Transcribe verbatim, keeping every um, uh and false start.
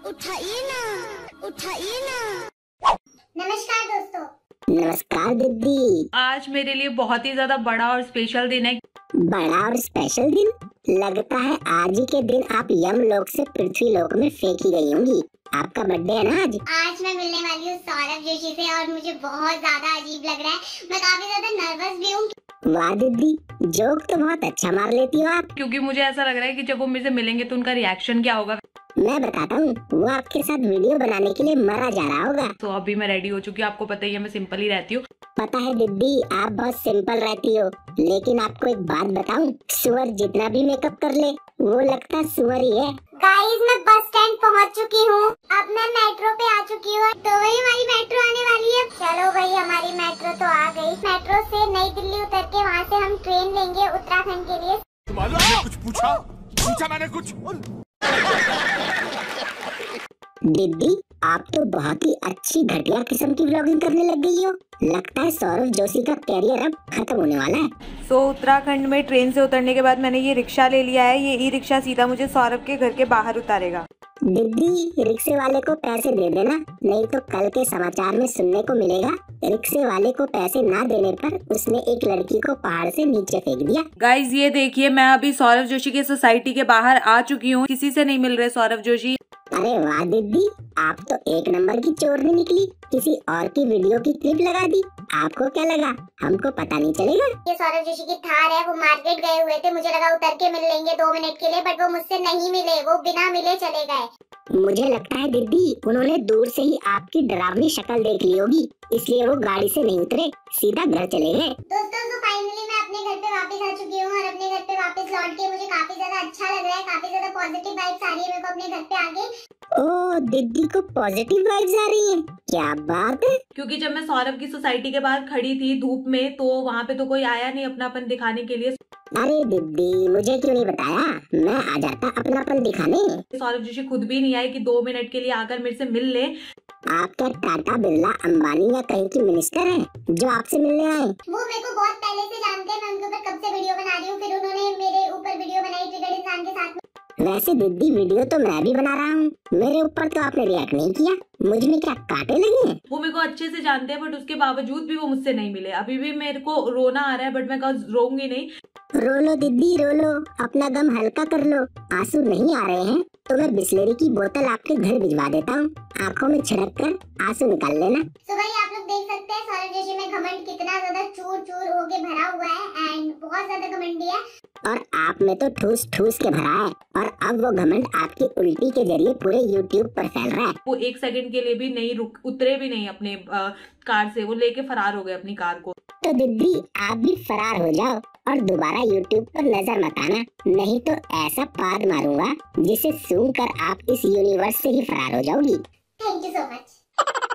उठाइए ना, उठाइए ना। नमस्कार दोस्तों। नमस्कार दीदी। आज मेरे लिए बहुत ही ज्यादा बड़ा और स्पेशल दिन है। बड़ा और स्पेशल दिन? लगता है आज ही के दिन आप यम लोक से पृथ्वी लोक में फेंकी गई होंगी। आपका बर्थडे है ना आज? आज मैं मिलने वाली हूँ सौरभ जोशी से और मुझे बहुत ज्यादा अजीब लग रहा है। मैं काफी ज्यादा नर्वस भी हूँ। वाह दीदी, जोक तो बहुत अच्छा मार लेती हो आप। क्योंकि मुझे ऐसा लग रहा है कि जब वो मेरे से मिलेंगे तो उनका रिएक्शन क्या होगा। मैं बताता हूँ, वो आपके साथ वीडियो बनाने के लिए मरा जा रहा होगा। तो अभी मैं रेडी हो चुकी हूँ, आपको पता ही है मैं सिंपल ही रहती हूँ। पता है दीदी, आप बहुत सिंपल रहती हो, लेकिन आपको एक बात बताऊं, सुअर जितना भी मेकअप कर ले वो लगता सुअर ही है। गाइस, मैं बस स्टैंड पहुंच चुकी हूँ। अब मैं मेट्रो पे आ चुकी हूँ। तो वही हमारी मेट्रो आने वाली है। चलो भाई, हमारी मेट्रो तो आ गई। मेट्रो से नई दिल्ली उतर के वहाँ से हम ट्रेन लेंगे उत्तराखंड के लिए। मैंने कुछ पूछा पूछा मैंने कुछ दीदी, आप तो बहुत ही अच्छी घटिया किस्म की व्लॉगिंग करने लग गई हो। लगता है सौरभ जोशी का कैरियर अब खत्म होने वाला है। सो so, उत्तराखंड में ट्रेन से उतरने के बाद मैंने ये रिक्शा ले लिया है। ये ई रिक्शा सीधा मुझे सौरभ के घर के बाहर उतारेगा। दीदी, रिक्शे वाले को पैसे दे देना, नहीं तो कल के समाचार में सुनने को मिलेगा रिक्शे वाले को पैसे ना देने पर उसने एक लड़की को पहाड़ से नीचे फेंक दिया। गाइज ये देखिए, मैं अभी सौरभ जोशी के सोसाइटी के बाहर आ चुकी हूँ। किसी से नहीं मिल रहे सौरभ जोशी। अरे वाह दीदी, आप तो एक नंबर की चोर नहीं निकली। किसी और की वीडियो की क्लिप लगा दी। आपको क्या लगा हमको पता नहीं चलेगा? ये सौरभ जोशी की थार है। वो मार्केट गए हुए थे, मुझे लगा उतर के मिल लेंगे दो मिनट के लिए, बट वो मुझसे नहीं मिले। वो बिना मिले चले गए। मुझे लगता है दीदी, उन्होंने दूर से ही आपकी डरावनी शक्ल देख ली होगी, इसलिए वो गाड़ी से नहीं उतरे, सीधा घर चले गए। दोस्तों, तो फाइनली मैं अपने घर पे वापस आ चुकी हूँ और अपने घर पे वापस लौट के मुझे काफी ज्यादा अच्छा लग रहा है। काफी ज्यादा पॉजिटिव वाइब्स आ रही है मेरे को अपने घर पे आके। ओ, दीदी को पॉजिटिव वाइब्स आ रही है, क्या बात है। क्योंकि जब मैं सौरभ की सोसाइटी के बाहर खड़ी थी धूप में, तो वहाँ पे तो कोई आया नहीं अपनापन दिखाने के लिए। अरे दीदी, मुझे क्यों नहीं बताया, मैं आ जाता अपनापन दिखाने। सौरभ जोशी खुद भी नहीं आए कि दो मिनट के लिए आकर मेरे से मिल ले। आप क्या टाटा बिरला अंबानी या कहीं की मिनिस्टर हैं जो आपसे मिलने आए? वो मेरे को बहुत पहले से जानते हैं। मैं उनके ऊपर कब से वीडियो बना रही हूँ। फिर उन्होंने मेरे ऊपर वीडियो बनाई ट्रिगर्ड इंसान के साथ में। वैसे दीदी, वीडियो तो मैं भी बना रहा हूँ, मेरे ऊपर तो आपने रिएक्ट नहीं किया। मुझ में क्या कांटे लगे हैं? वो मेरे को अच्छे से जानते हैं, बट उसके बावजूद भी वो मुझसे नहीं मिले। अभी भी मेरे को रोना आ रहा है, बट मैं कभी रोऊंगी नहीं। रो लो दीदी, रो लो, अपना गम हल्का कर लो। आंसू नहीं आ रहे हैं तो मैं बिस्लेरी की बोतल आपके घर भिजवा देता हूँ, आंखों में छिड़क कर आंसू निकाल लेना। तो भाई आप लोग देख सकते हैं सौरभ जोशी में घमंड कितना ज्यादा चूर चूर होके भरा हुआ है एंड बहुत ज्यादा घमंडी है। और आप में तो ठूस ठूस के भरा है, और अब वो घमंड आपकी उल्टी के जरिए पूरे यूट्यूब पर फैल रहा है। वो एक सेकंड के लिए भी नहीं रुक उतरे भी नहीं अपने आ, कार से। वो लेके फरार हो गए अपनी कार को। तो दीदी, आप भी फरार हो जाओ और दोबारा यूट्यूब पर नजर मत आना, नहीं तो ऐसा पाद मारूंगा जिसे सूंघ कर आप इस यूनिवर्स से ही फरार हो जाओगी। Thank you so much.